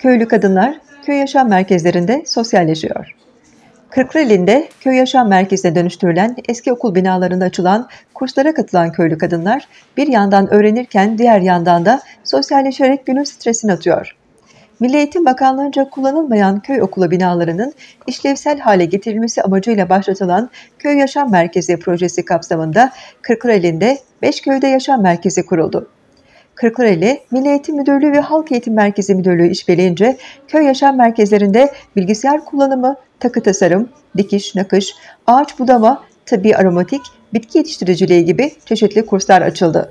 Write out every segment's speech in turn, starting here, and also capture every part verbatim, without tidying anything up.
Köylü kadınlar köy yaşam merkezlerinde sosyalleşiyor. Kırklareli'nde köy yaşam merkezine dönüştürülen eski okul binalarında açılan kurslara katılan köylü kadınlar bir yandan öğrenirken diğer yandan da sosyalleşerek günün stresini atıyor. Milli Eğitim Bakanlığı'nca kullanılmayan köy okulu binalarının işlevsel hale getirilmesi amacıyla başlatılan Köy Yaşam Merkezi projesi kapsamında Kırklareli'nde beş köyde yaşam merkezi kuruldu. Kırklareli, Milli Eğitim Müdürlüğü ve Halk Eğitim Merkezi Müdürlüğü işbirliğince köy yaşam merkezlerinde bilgisayar kullanımı, takı tasarım, dikiş, nakış, ağaç budama, tabii aromatik, bitki yetiştiriciliği gibi çeşitli kurslar açıldı.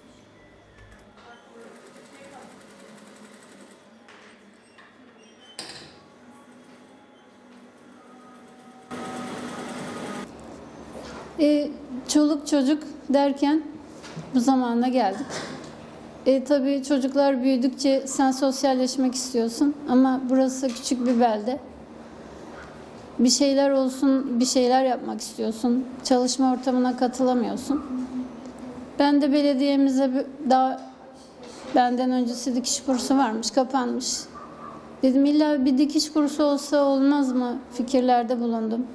E, çoluk çocuk derken bu zamana geldik. E, tabii çocuklar büyüdükçe sen sosyalleşmek istiyorsun ama burası küçük bir belde. Bir şeyler olsun, bir şeyler yapmak istiyorsun. Çalışma ortamına katılamıyorsun. Ben de belediyemize daha benden öncesi dikiş kursu varmış, kapanmış. Dedim illa bir dikiş kursu olsa olmaz mı? Fikirlerde bulundum.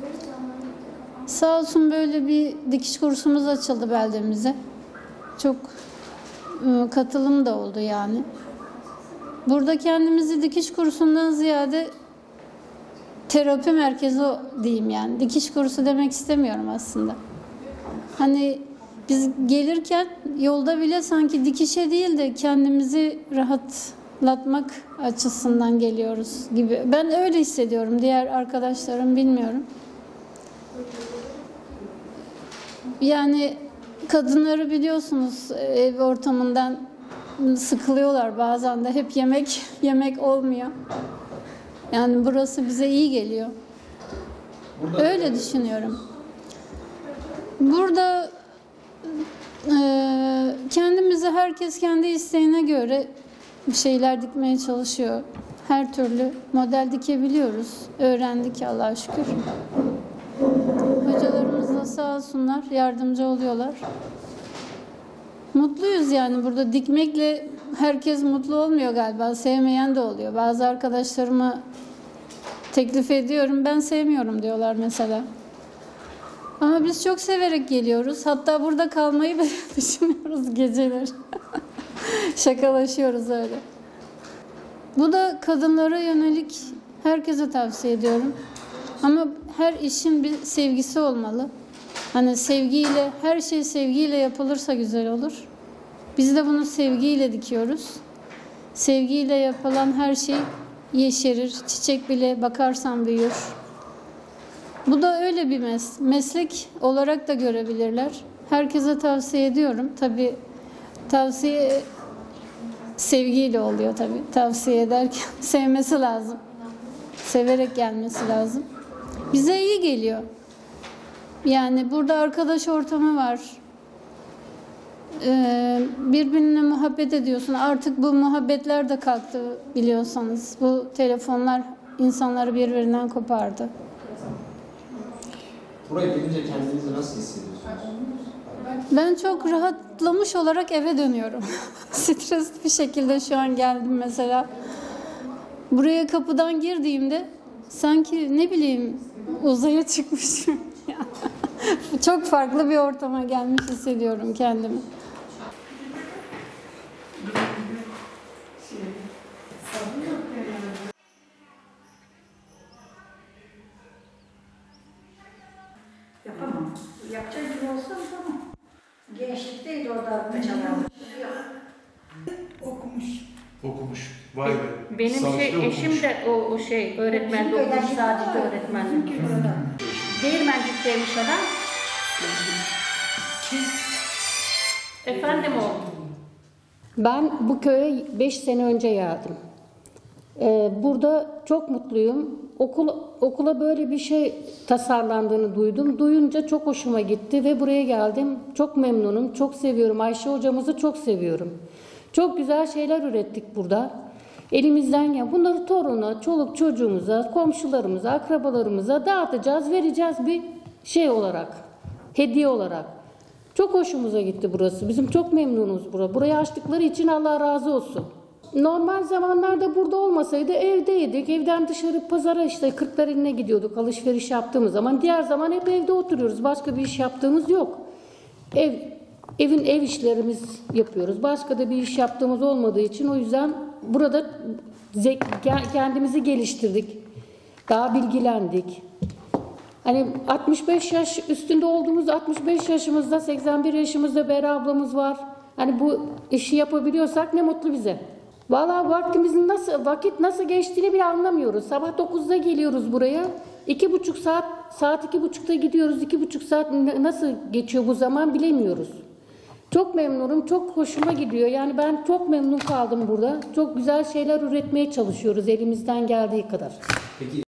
Sağ olsun böyle bir dikiş kursumuz açıldı beldemize. Çok ıı, katılım da oldu yani. Burada kendimizi dikiş kursundan ziyade terapi merkezi diyeyim yani. Dikiş kursu demek istemiyorum aslında. Hani biz gelirken yolda bile sanki dikişe değil de kendimizi rahatlatmak açısından geliyoruz gibi. Ben öyle hissediyorum. Diğer arkadaşlarım bilmiyorum. Yani kadınları biliyorsunuz ev ortamından sıkılıyorlar bazen de hep yemek yemek olmuyor. Yani burası bize iyi geliyor. Burada öyle düşünüyorum. Burada e, kendimizi herkes kendi isteğine göre bir şeyler dikmeye çalışıyor. Her türlü model dikebiliyoruz. Öğrendik Allah'a şükür. Hocalarımız da sağ olsunlar yardımcı oluyorlar. Mutluyuz yani burada dikmekle herkes mutlu olmuyor galiba. Sevmeyen de oluyor. Bazı arkadaşlarıma teklif ediyorum. Ben sevmiyorum diyorlar mesela. Ama biz çok severek geliyoruz. Hatta burada kalmayı bile düşünüyoruz geceler. Şakalaşıyoruz öyle. Bu da kadınlara yönelik herkese tavsiye ediyorum. Ama her işin bir sevgisi olmalı. Hani sevgiyle, her şey sevgiyle yapılırsa güzel olur. Biz de bunu sevgiyle dikiyoruz. Sevgiyle yapılan her şey yeşerir. Çiçek bile bakarsan büyür. Bu da öyle bir mes meslek olarak da görebilirler. Herkese tavsiye ediyorum. Tabii tavsiye sevgiyle oluyor tabii. Tavsiye ederken sevmesi lazım. Severek gelmesi lazım. Bize iyi geliyor. Yani burada arkadaş ortamı var. Ee, birbirine muhabbet ediyorsun. Artık bu muhabbetler de kalktı biliyorsanız. Bu telefonlar insanları birbirinden kopardı. Buraya gelince kendinizi nasıl hissediyorsunuz? Ben çok rahatlamış olarak eve dönüyorum. Stresli bir şekilde şu an geldim mesela. Buraya kapıdan girdiğimde sanki ne bileyim uzaya çıkmışım. Çok farklı bir ortama gelmiş hissediyorum kendimi. Yapamam. Yapacak gibi olsa tamam. Gençlikteydi orada kaçanlar. Okumuş. Okumuş. Vay be. Benim şey, okumuş. eşim de o, o şey öğretmen okumuş, sadece öğretmenlik. Değirmencik'teymiş adam. Efendim oğlum. Ben bu köye beş sene önce geldim. Ee, burada çok mutluyum. Okul, okula böyle bir şey tasarlandığını duydum. Duyunca çok hoşuma gitti ve buraya geldim. Çok memnunum, çok seviyorum. Ayşe hocamızı çok seviyorum. Çok güzel şeyler ürettik burada. Elimizden gelen bunları toruna, çoluk çocuğumuza, komşularımıza, akrabalarımıza dağıtacağız, vereceğiz bir şey olarak, hediye olarak. Çok hoşumuza gitti burası. Bizim çok memnunuz burada. Burayı açtıkları için Allah razı olsun. Normal zamanlarda burada olmasaydı evdeydik. Evden dışarı pazara işte Kırklareli'ne gidiyorduk alışveriş yaptığımız zaman. Diğer zaman hep evde oturuyoruz. Başka bir iş yaptığımız yok. Ev evin ev işlerimiz yapıyoruz. Başka da bir iş yaptığımız olmadığı için o yüzden burada zek, kendimizi geliştirdik. Daha bilgilendik. Hani altmış beş yaş üstünde olduğumuz altmış beş yaşımızda, seksen bir yaşımızda Bera ablamız var. Hani bu işi yapabiliyorsak ne mutlu bize. Vallahi vaktimizin nasıl, vakit nasıl geçtiğini bile anlamıyoruz. Sabah dokuzda geliyoruz buraya. İki buçuk saat, saat iki buçukta gidiyoruz. İki buçuk saat nasıl geçiyor bu zaman bilemiyoruz. Çok memnunum, çok hoşuma gidiyor. Yani ben çok memnun kaldım burada. Çok güzel şeyler üretmeye çalışıyoruz elimizden geldiği kadar. Peki